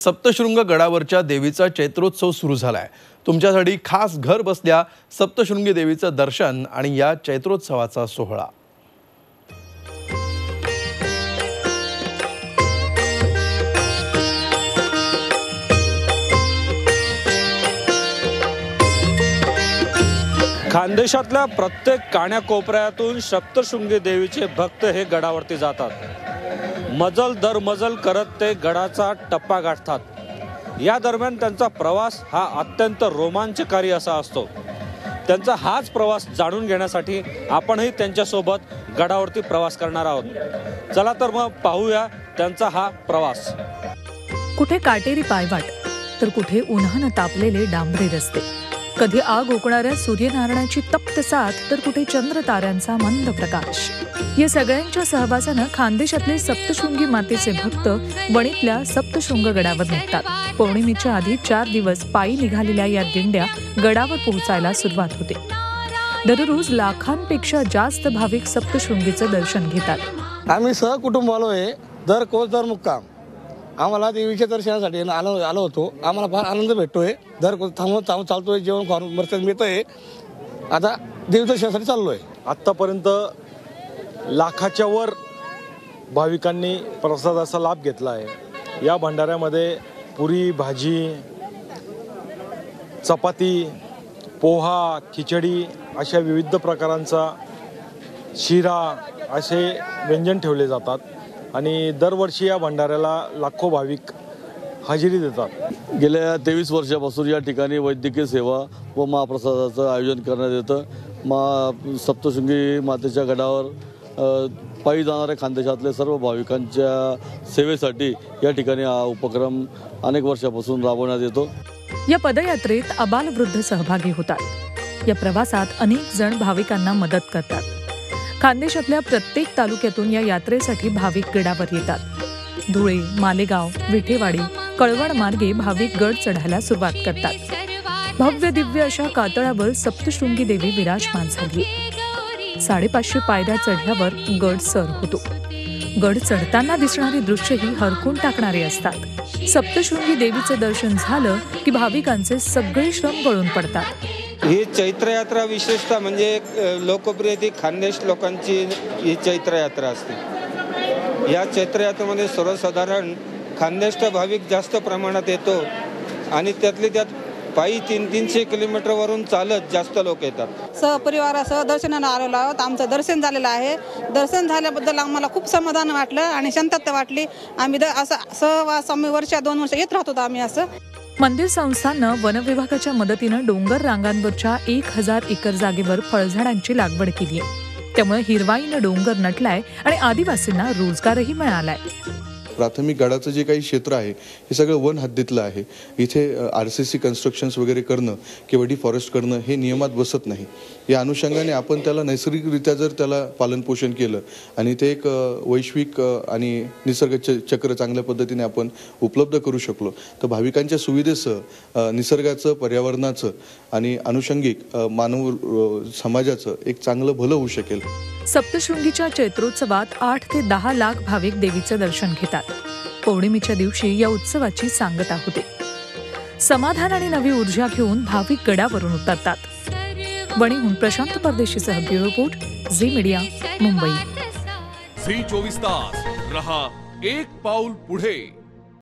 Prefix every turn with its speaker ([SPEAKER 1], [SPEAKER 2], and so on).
[SPEAKER 1] सप्तशृंग गडावरच्या देवीचा चैत्रोत्सव सुरू झालाय। तुमच्यासाठी खास घर बसल्या सप्तशृंगी देवीचं दर्शन आणि या चैत्रोत्सवाचा सोहळा।
[SPEAKER 2] खानदेशातल्या प्रत्येक काण्याकोपऱ्यातून सप्तशृंगी देवीचे भक्त हे गडावरती जातात। मजल दर मजल करत ते गडाचा टप्पा गाठतात। या दरम्यान त्यांचा प्रवास हा अत्यंत रोमांचकारी असा असतो। त्यांचा हाच प्रवास जाणून घेण्यासाठी आपणही त्यांच्यासोबत गडावरती प्रवास करणार आहोत। चला तर मग पाहूया त्यांचा हा प्रवास।
[SPEAKER 3] कुठे काटेरी पायवाट तर कुठे उन्हाने तापलेले डांबरी रस्ते, कधी आग ओकणाऱ्या सूर्यनारायणाची तप्त साथ तर कुठे चंद्र ताऱ्यांचा मंद प्रकाश। या सगळ्यांच्या सहवासानं खानदेशातले सप्तशृंगी मातेचे भक्त वणीतल्या सप्तशृंग गडावर निघतात। पौर्णिमेच्या आधी 4 दिवस पायी निघालेल्या या दिंड्या गडावर पोहोचायला सुरुवात होते। दररोज लाखांपेक्षा जास्त भाविक सप्तशृंगीचं दर्शन घेतात।
[SPEAKER 4] आम्ही सहकुटुंब आलोय, दर कोस दर मुक्काम। आम्हाला देवीच्या दर्शनासाठी आलो होतो। आम्हाला फार आनंद भेटतोय। दर थांबून चालतोय, जेवण खाऊन बरंच मिळतंय। आता देवी दर्शनासाठी चाललोय।
[SPEAKER 2] आतापर्यंत लाखाच्या वर भाविकांनी प्रसादाचा लाभ घेतला आहे। या भंडाऱ्यामध्ये पुरी, भाजी, चपाती, पोहा, खिचडी अशा विविध प्रकारांचा शिरा असे व्यंजन ठेवले जातात आणि दरवर्षी या भंडाऱ्याला लाखो भाविक हजेरी देतात।
[SPEAKER 5] गेल्या 23 वर्षापासून या ठिकाणी वैद्यकीय सेवा व महाप्रसादाचं आयोजन करण्यात येतं। सप्तशृंगी मातेच्या गडावर पायी जाणाऱ्या खानदेशातले सर्व भाविकांच्या सेवेसाठी या ठिकाणी हा उपक्रम अनेक वर्षापासून राबवण्यात येतो।
[SPEAKER 3] या पदयात्रेत आबालवृद्ध सहभागी होतात। या प्रवासात अनेक जण भाविकांना मदत करतात। खानदेशातल्या प्रत्येक तालुक्यातून या यात्रेसाठी भाविक गडावर येतात। धुळे, मालेगाव, विठेवाडी, कळवण मार्गे भाविक गड चढायला सुरुवात करतात। भव्य दिव्य अशा कातळावर सप्तशृंगी देवी विराजमान झाली। 550 पायऱ्या चढल्यावर गड सर होतो। गड चढताना दिसणारी दृश्यही हरकून टाकणारी असतात। सप्तशृंगी देवीचं दर्शन झालं की भाविकांचे सगळे श्रम गळून पडतात।
[SPEAKER 6] ही चैत्र यात्रा विशेषतः म्हणजे लोकप्रिय ती खानदेश लोकांची ही चैत्र यात्रा असते। या चैत्र यात्रेमध्ये सर्वसाधारण खानदेशचा भाविक जास्त प्रमाणात येतो आणि त्यातले त्यात पायी 300 किलोमीटरवरून चालत जास्त लोक येतात।
[SPEAKER 7] सहपरिवारासह दर्शनाला आलेलो आहोत। आमचं दर्शन झालेलं आहे। दर्शन झाल्याबद्दल आम्हाला खूप समाधान वाटलं आणि शांतता वाटली। आम्ही असं वर्ष 2 वर्ष येत राहतो आम्ही असं।
[SPEAKER 3] मंदिर संस्थानं वनविभागाच्या मदतीनं डोंगर रांगांवरच्या 1000 एकर जागेवर फळझाडांची लागवड केली आहे। त्यामुळे हिरवाईनं डोंगर नटलाय आणि आदिवासींना रोजगारही मिळालाय।
[SPEAKER 8] प्राथमिक गडाचं जे काही क्षेत्र आहे हे सगळं वन हद्दीतलं आहे। इथे RCC कन्स्ट्रक्शन्स वगैरे करणं किंवा डिफॉरेस्ट करणं हे नियमात बसत नाही। या अनुषंगाने आपण त्याला नैसर्गिकरित्या जर त्याला पालनपोषण केलं आणि ते एक वैश्विक आणि निसर्ग चक्र चांगल्या पद्धतीने आपण उपलब्ध करू शकलो तर भाविकांच्या सुविधेसह निसर्गाचं, पर्यावरणाचं आणि अनुषंगिक मानव समाजाचं एक चांगलं भलं होऊ शकेल।
[SPEAKER 3] सप्तशृंगीच्या चैत्रोत्सवात 8 ते 10 लाख भाविक देवीचं दर्शन घेतात। पौर्णिमेच्या दिवशी या उत्सवाची सांगता होते। समाधान आणि नवी ऊर्जा घेऊन भाविक गडावरून उतरतात। वणीहून प्रशांत परदेशीसह bureau report, Zee media, Mumbai.
[SPEAKER 9] Zee 24 तास रहा एक पाऊल पुढे।